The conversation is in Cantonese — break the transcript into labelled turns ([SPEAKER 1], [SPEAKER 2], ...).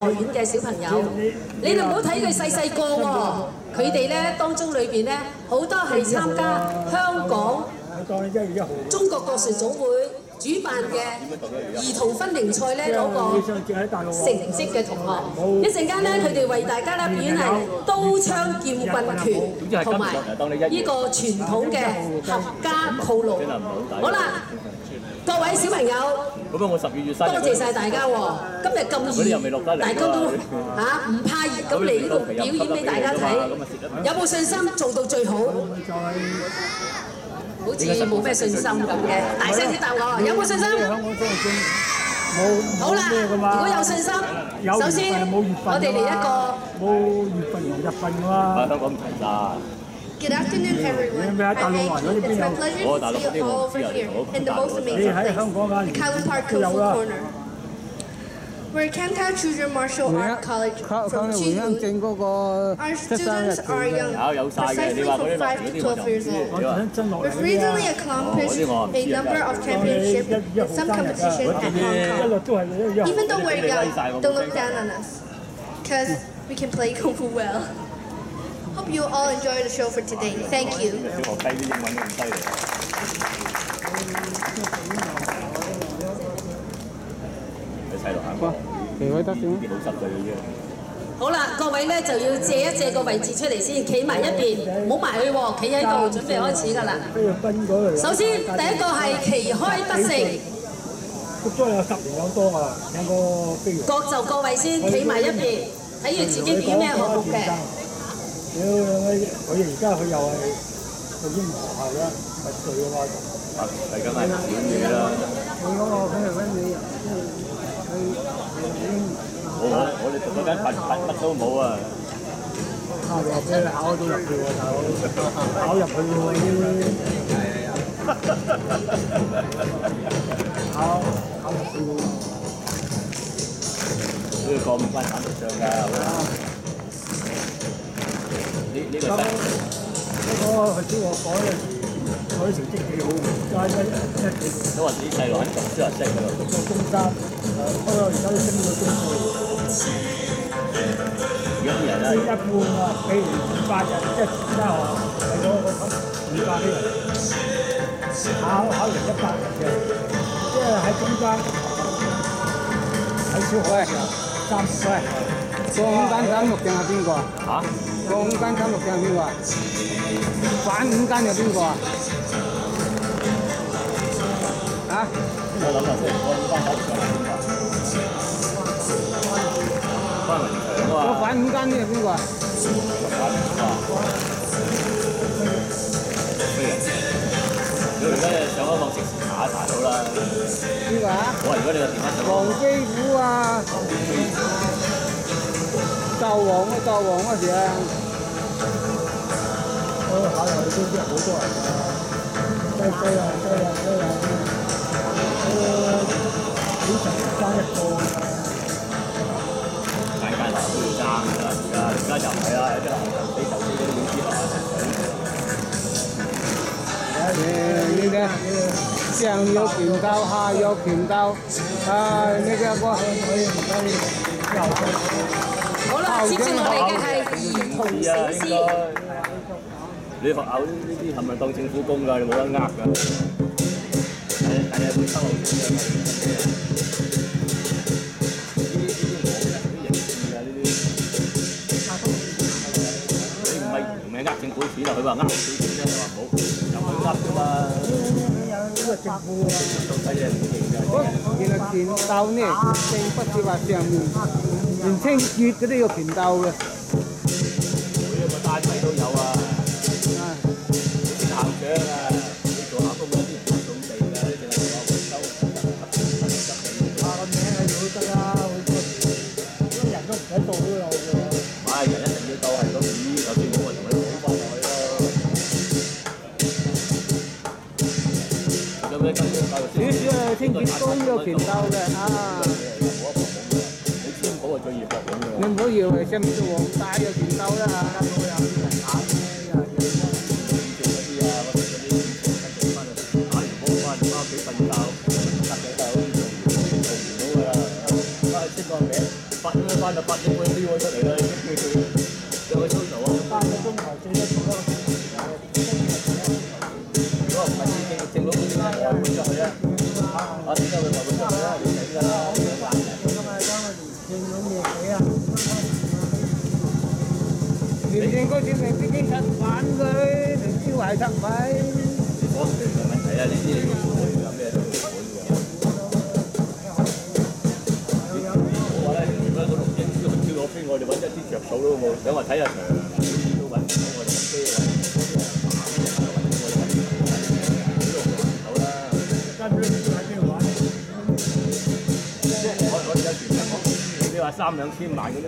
[SPEAKER 1] 學院嘅小朋友，你哋唔好睇佢細細個喎，佢哋咧當中裏邊咧好多係參加香港中國國術總會主辦嘅兒童分齡賽咧攞個成績嘅同學，一陣間咧佢哋為大家咧表演係刀槍劍棍拳同埋呢個傳統嘅合家套路。好啦，各位小朋友，
[SPEAKER 2] 咁我12月生日，
[SPEAKER 1] 多謝晒大家喎！今日咁熱，大家都唔怕熱咁嚟呢度表演俾大家睇，有冇信心做到最好？好似冇咩信心咁嘅，大聲啲答我，有冇信心？好啦，如果有信心，首先我哋嚟一個
[SPEAKER 3] 冇月份同日份㗎嘛。
[SPEAKER 2] 香港唔齊晒。
[SPEAKER 4] Good afternoon, everyone. I'm Hank. It's my pleasure to see you all over here in the most amazing place, Calvin Park Kung Fu Corner. We're Canton Children Martial Art College from Qinghun. Our students are young, precisely from 5 to 12 years old. We've recently accomplished a number of championships in some competitions at Hong Kong. Even though we're young, don't look down on us, because we can play Kung Fu well. Hope you all enjoy the show for today. Thank you.
[SPEAKER 2] 小學雞啲英文咁犀利。你細路行過，
[SPEAKER 3] 幾位得先？
[SPEAKER 2] 啲好濕碎嘅啫。
[SPEAKER 1] 好啦，各位咧就要借一借個位置出嚟先，企埋一邊，唔好埋去喎，企喺度準備開始㗎啦。首先第一個係旗開得勝。
[SPEAKER 3] 讀咗有10年有多啊，兩個飛躍。
[SPEAKER 1] 各就各位先，企埋一邊，睇住自己表咩項目嘅。
[SPEAKER 3] 佢而家佢又係讀英文學校啦，10歲嘅話就。
[SPEAKER 2] 係梗係少嘢啦。
[SPEAKER 3] 佢嗰個佢係揾你，
[SPEAKER 2] 我哋讀嗰間乜都冇啊。
[SPEAKER 3] 考入俾你考到入去喎，大佬，考入去喎考入去喎。
[SPEAKER 2] 呢個過唔關產業上㗎。呢個頭先我講嘅，
[SPEAKER 3] 我啲成績幾好，
[SPEAKER 2] 都話啲細路喺讀書又識㗎啦。
[SPEAKER 3] 讀到中三，不過而家都升到中四。
[SPEAKER 2] 而家啲人咧，
[SPEAKER 3] 一半啊，譬如200人，即係而家學係嗰個200幾人，考完100人嘅，即係喺中間喺小學嘅時候30位。
[SPEAKER 5] 個5間3六定係邊個啊？
[SPEAKER 2] 嚇？
[SPEAKER 5] 個5間3六定係邊個啊？反5間係邊個啊？啊？
[SPEAKER 2] 我諗下先，我5間3六定係邊個？關文強啊！
[SPEAKER 5] 個反5間呢係邊個啊？
[SPEAKER 2] 如果而家上一網即時查一查到啦。
[SPEAKER 5] 邊個啊？
[SPEAKER 2] 我話如果你個電話上
[SPEAKER 5] 黃飛虎啊！鬥王嗰時啊！
[SPEAKER 3] 我考入去都好多人㗎，追啊！幾十人爭一個。
[SPEAKER 2] 間學校都要爭㗎，而家就唔係啦，有啲學校俾就俾啲老師學。
[SPEAKER 5] 你呢？上有拳鬥，下有拳鬥，那個
[SPEAKER 1] 好啦，接住落嚟嘅係兒童醒獅。
[SPEAKER 2] 你學校呢啲係咪當政府工㗎？你冇得呃㗎。係會收好少嘅。呢啲冇嘅，啲刑事啊呢啲。你唔係呃政府錢啊？佢話呃少錢啫，你話冇，又唔呃㗎嘛。
[SPEAKER 3] 呢個政府啊，
[SPEAKER 2] 睇嘢唔認㗎。
[SPEAKER 5] 原來拳鬥呢，並不是話上面。連清潔嗰啲要拳鬥嘅，
[SPEAKER 2] 每一個單位都有啊。啲校長啊，你做下工嗰啲唔種地㗎，你淨係話回收
[SPEAKER 3] 個名喺度都得啦，好多時人都唔使到都有㗎。
[SPEAKER 2] 唔係，人一定要鬥係個市，就算冇咪同你補翻落去咯。咁咧，今日教育
[SPEAKER 5] 少少係清潔工有拳鬥嘅啊！你唔好以為上面做黃帶有拳鬥啦嚇。
[SPEAKER 2] 翻屋企瞓覺，得嘅就好似做完都㗎啦，翻去識個名。 8翻到8點半飆咗出嚟啦，上去操場啊
[SPEAKER 3] 3個鐘頭最多做1個小時
[SPEAKER 2] 如果唔係正佬嗰啲咧，我換出去啊！啊，點解會換出去啊？你睇㗎啦，
[SPEAKER 5] 連正嗰啲咪必經實反佢，連燒壞得咪？
[SPEAKER 2] 嗰時嘅問題啊，呢啲你要管㗎，咩都要管㗎。我話咧，如果嗰6英超攞飛，我哋揾一啲着數都冇，想話睇下場，都揾唔到我哋飛揾。我而家全香港，你話3、2千萬嗰啲。